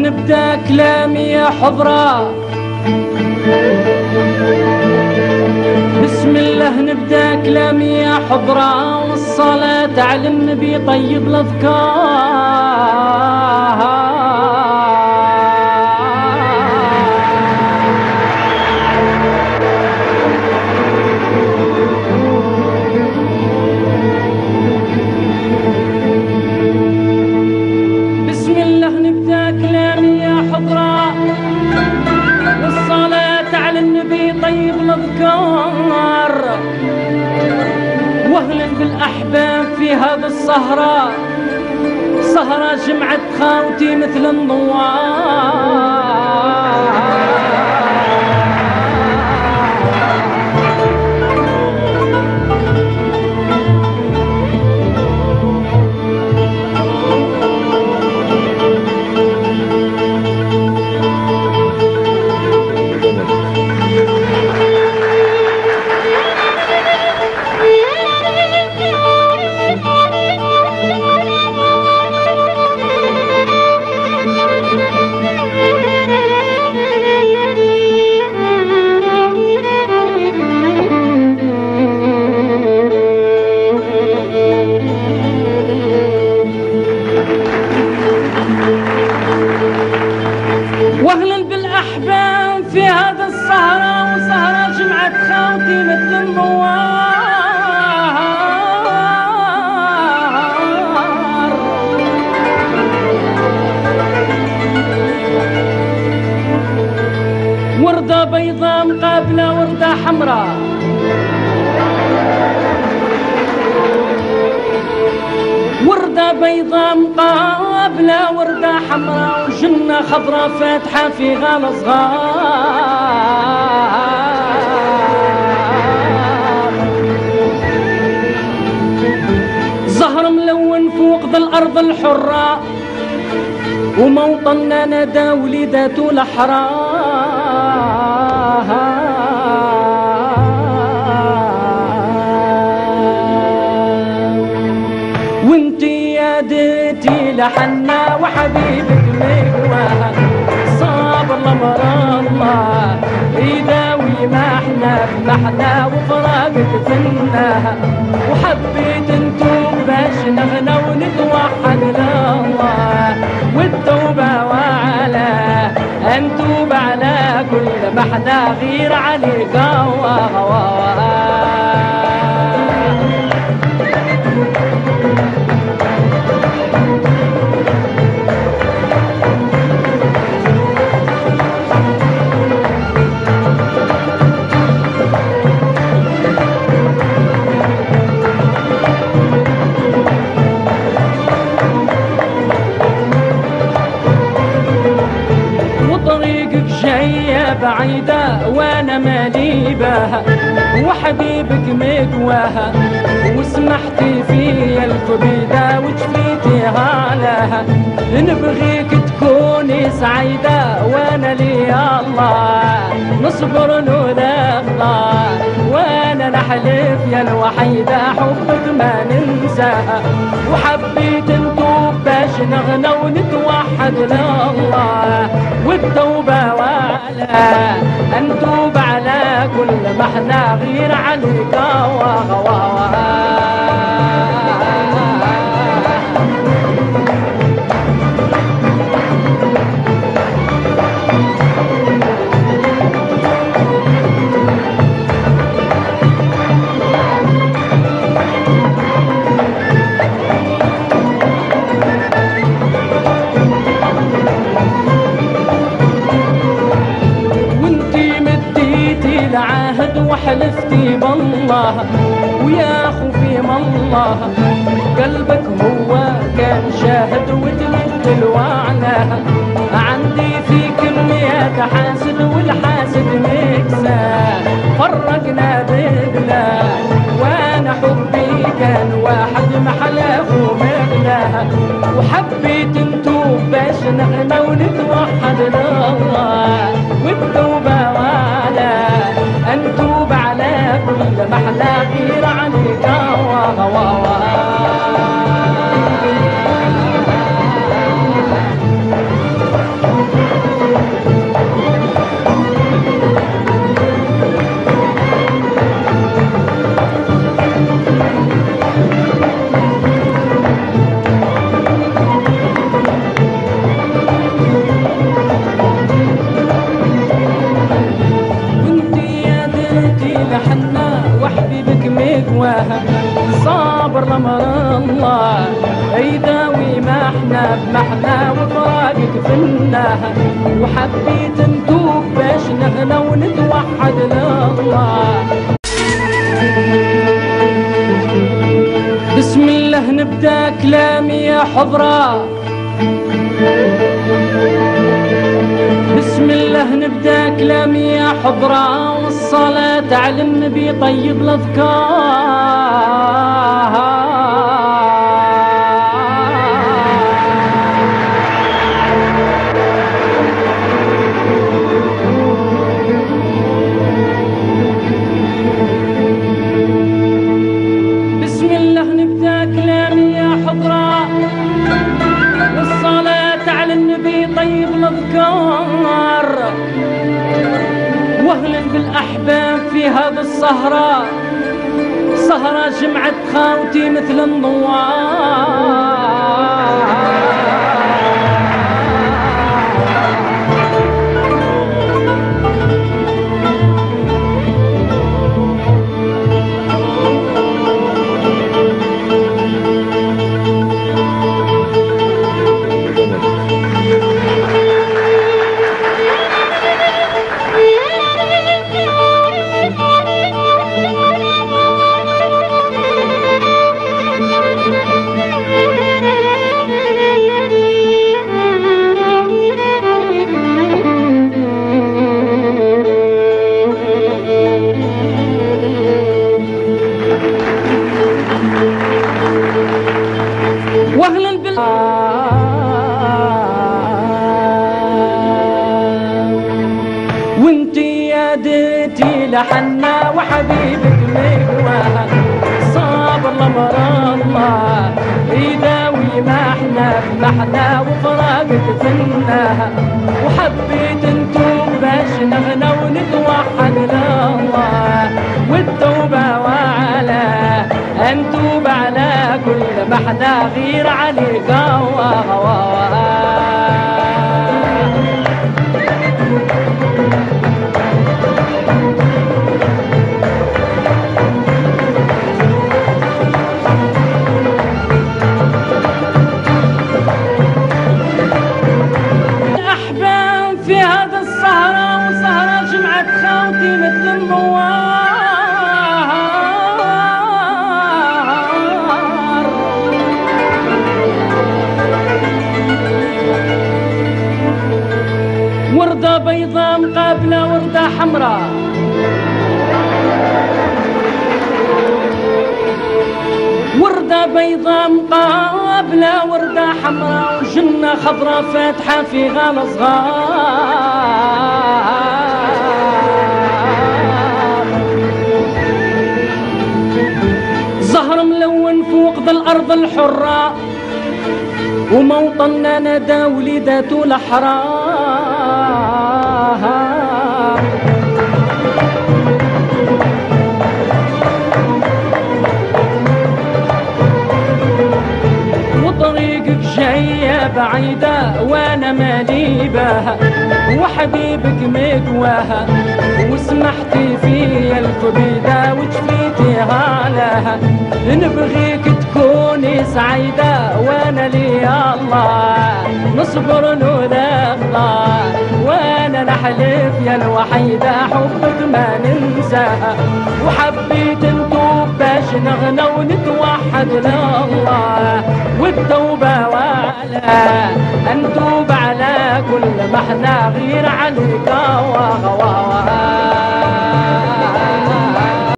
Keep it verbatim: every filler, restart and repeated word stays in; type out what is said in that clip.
نبدا كلامي يا حضرة، بسم الله نبدا كلامي يا حضرة، والصلاة على النبي طيب الأذكار. بسم الله نبدا كلامي يا حضرة، والصلاة على النبي طيب الأذكار. واهلا بالاحباب في هذا السهرة، سهرة جمعت خاوتي مثل النوار. واهلا بالاحباب في هذا السهرة، وسهرة جمعت خاوتي مثل النوار. وردة بيضاء مقابلة وردة حمراء، وردة بيضاء مقابلة وردة حمراء، وجنة خضراء فاتحة في غال صغار. زهر ملون فوق ذا الأرض الحرة، وموطننا ندى وليداته الأحرار. وانتي يا ديتي لحنا وحبيبك مقواها، صابر لمر الله يداوي ما احنا بمحنا وفراقك فناها. وحبيت نتوب باش نغنى ونتوحد لله، والتوبة وعلى انتوب على كل ما احنا غير عليك جاية بعيدة وانا مالي بها، وحبيبك مقواها، وسمحتي فيا الكبيدة وجفيتيها لها. نبغيك تكوني سعيدة وانا لي الله نصبر لولا الله، وانا نحلف يا الوحيدة حبك ما ننساها. وحبيت نتوب باش نغنى ونتوحد لله، والتوبة وعلى انتوب على كل ما احنا غير عليك وحلفتي بالله ويا خوفي من الله، قلبك هو كان شاهد وتمثل وعناها. عندي فيك مية حاسد والحاسد مكسى، فرقنا ببلا وانا حبي كان واحد محلاه ومغلاها. وحبيت نتوب باش نغنى ونتوحد لله، والتوبة وعلى انتوب على كل محلى غير عليك وغوا. بمحنا وفراقك فناها، وحبيت نتوب باش نغنى ونتوحد لله. بسم الله نبدا كلامي يا حضرة، بسم الله نبدا كلامي يا حضرة، والصلاة على النبي طيب الأذكار. بسم الله نبدا كلامي يا حضرة، والصلاة على النبي طيب الأذكار. واهلا بالاحباب في هذا السهرة، سهرة جمعت خاوتي مثل النوار. واهلا بال وانتي يا ديتي لحنا وحبيبك مقواها، صابر لمر الله يداوي ما احنا بمحنا وفراقك فناها، وحبيت نتوب باش نغنى ونتوحد لله، والتوبة وعلى انتوب على كل ما حدا غير عليك. احباب في هذا السهرة، وسهرة جمعت خاوتي مثل النوار. وردة بيضاء مقابلة وردة حمراء، وردة بيضاء مقابلة وردة حمراء، وجنة خضراء فاتحة في غالة صغار. زهر ملون فوق ذا الأرض الحرة، وموطننا ندى وليداته الأحرار. وطريقك جاية بعيدة وانا مالي بها، وحبيبك مقواها، وسمحتي فيا الكبيدة وجفيتيها لها. نبغيك تكوني سعيدة وانا لي الله، نصبر ونخضع وانا نحلف يا الوحيدة حبك ما ننساها. وحبيت نتوب باش نغنى ونتوحد لله، والتوبة وعلى انتوب على كل ما احنا غير عليك.